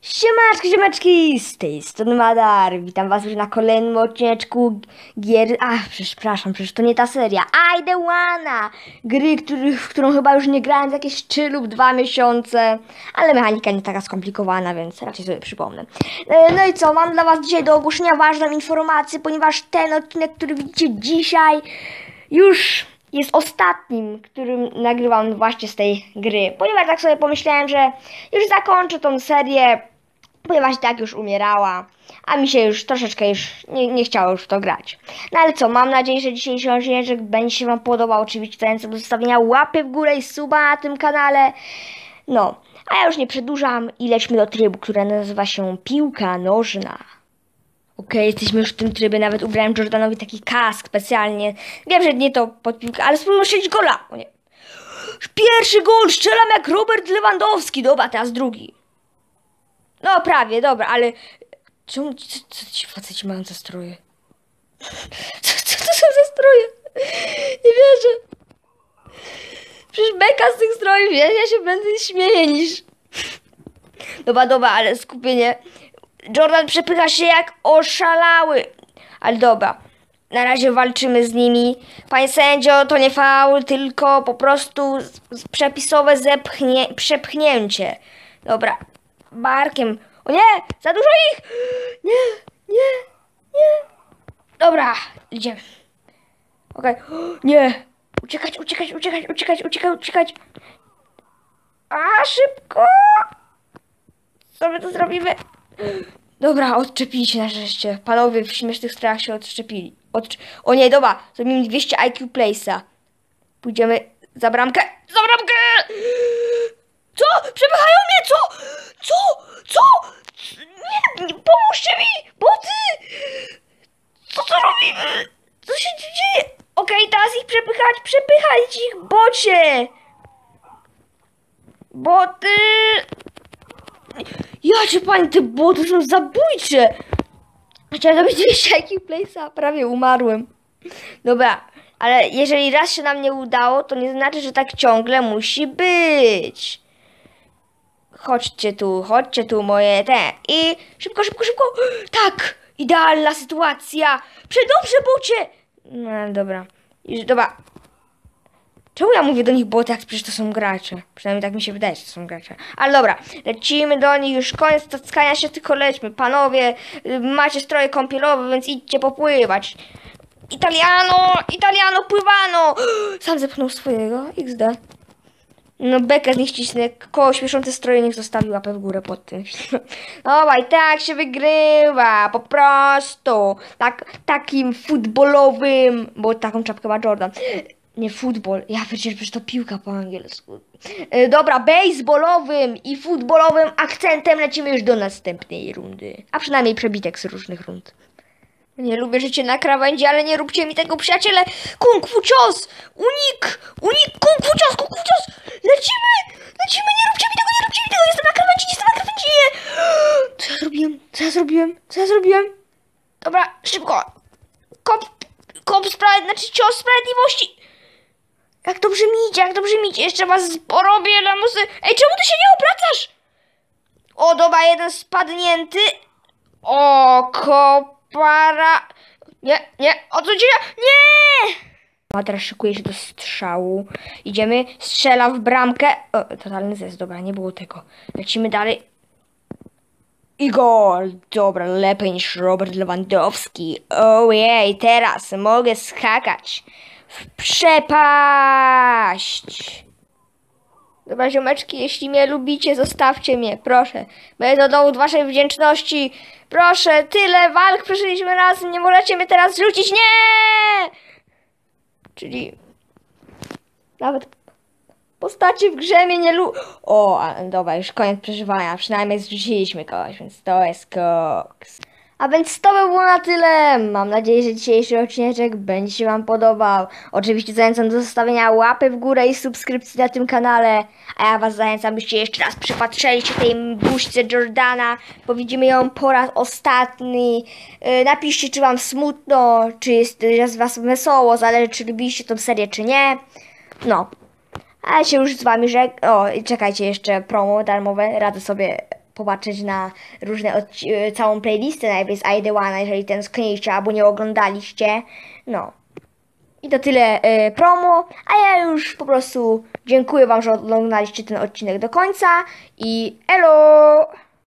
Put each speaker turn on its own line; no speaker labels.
Siemaczki, siemaczki, z tej strony Madar. Witam was już na kolejnym odcineczku gier... przepraszam, przecież to nie ta seria. I The Wanna! Gry, w którą chyba już nie grałem z jakieś 3 lub 2 miesiące. Ale mechanika nie taka skomplikowana, więc raczej sobie przypomnę. No i co, mam dla was dzisiaj do ogłoszenia ważną informację, ponieważ ten odcinek, który widzicie dzisiaj, już jest ostatnim, którym nagrywam właśnie z tej gry. Ponieważ tak sobie pomyślałem, że już zakończę tą serię, ponieważ tak już umierała, a mi się już troszeczkę nie chciało już w to grać. No ale co, mam nadzieję, że dzisiejszy odcinek będzie się wam podobał. Oczywiście zachęcam do zostawienia łapy w górę i suba na tym kanale. No, a ja już nie przedłużam i lećmy do trybu, który nazywa się piłka nożna. Okej, jesteśmy już w tym trybie, nawet ubrałem Jordanowi taki kask specjalnie. Wiem, że nie to pod piłkę, ale spróbujmy strzelić gola. O nie. Pierwszy gol, strzelam jak Robert Lewandowski. Dobra, teraz drugi. No prawie, dobra, ale... Czemu... Co ci faceci mają za stroje? Co to są za stroje? Nie wierzę. Przecież beka z tych strojów, ja się będę śmieję niż... Dobra, ale skupienie. Jordan przepycha się jak oszalały. Ale dobra, na razie walczymy z nimi. Panie sędzio, to nie faul, tylko po prostu przepisowe przepchnięcie. Dobra, barkiem. O nie, za dużo ich! Nie. Dobra, idziemy. Okej, nie. Uciekać. A, szybko! Co my tu zrobimy? Dobra, odczepili się na szczęście. Panowie w śmiesznych strojach się odczepili. O nie, dobra, zrobimy 200 IQ Place'a. Pójdziemy za bramkę. Co? Przepychają mnie, co? Nie, pomóżcie mi, boty! Co robimy? Co się dzieje? Okej, teraz ich przepychać ich, bocie! Boty! Ja cię pani, te boty są zabójcze! Chciałem zrobić 200 IQ Place'a, prawie umarłem. Dobra, ale jeżeli raz się nam nie udało, to nie znaczy, że tak ciągle musi być. Chodźcie tu moje te. I szybko. Tak, idealna sytuacja. Przedobrze, bocie. No, dobra. Dobra. Czemu ja mówię do nich boty, jak przecież to są gracze? Przynajmniej tak mi się wydaje, że to są gracze. Ale dobra, lecimy do nich, już koniec tackania się, tylko lećmy. Panowie, macie stroje kąpielowe, więc idźcie popływać. Italiano, pływano! Sam zepchnął swojego, XD. No bekę z nich cisnę, koło śmieszące stroje niech zostawi łapę w górę pod tym. Dobra, i tak się wygrywa, po prostu. Takim futbolowym, bo taką czapkę ma Jordan. Nie futbol, przecież to piłka po angielsku. Dobra, baseballowym i futbolowym akcentem lecimy już do następnej rundy. A przynajmniej przebitek z różnych rund. Nie lubię życie na krawędzi, ale nie róbcie mi tego, przyjaciele. Kung fu cios! Unik! Kung fu cios! Lecimy! Nie róbcie mi tego! Jestem na krawędzi, nie! Co ja zrobiłem? Dobra, szybko. Cios sprawiedliwości. Jak dobrze mi idzie. Jeszcze was porobię, lamusy. Ej, czemu ty się nie obracasz? O, dobra, jeden spadnięty. O, Nie, odsuńcie się! Nie! A teraz szykuje się do strzału. Idziemy, strzela w bramkę. O, totalny zes, dobra, nie było tego. Lecimy dalej. I gol! Dobra, lepiej niż Robert Lewandowski. Ojej, teraz mogę skakać w przepaść. Dobra, ziomeczki, jeśli mnie lubicie, zostawcie mnie, proszę. Będę do dowód waszej wdzięczności. Proszę, tyle walk przeżyliśmy razem, nie możecie mnie teraz rzucić, nie! Czyli nawet postacie w grze mnie nie dobra, już koniec przeżywania, przynajmniej zrzuciliśmy kogoś, więc to jest koks. A więc to by było na tyle. Mam nadzieję, że dzisiejszy odcinek będzie się wam podobał. Oczywiście zachęcam do zostawienia łapy w górę i subskrypcji na tym kanale. A ja was zachęcam, byście jeszcze raz przypatrzyli się tej buźce Jordana, bo widzimy ją po raz ostatni. Napiszcie, czy wam smutno, czy jest z was wesoło, zależy, czy lubiliście tą serię, czy nie. No. A ja się już z wami czekajcie, jeszcze promo darmowe, radzę sobie popatrzeć na różne całą playlistę najpierw z I The One, jeżeli tęskniliście albo nie oglądaliście. No. I to tyle promo, a ja już po prostu dziękuję wam, że oglądaliście ten odcinek do końca i elo!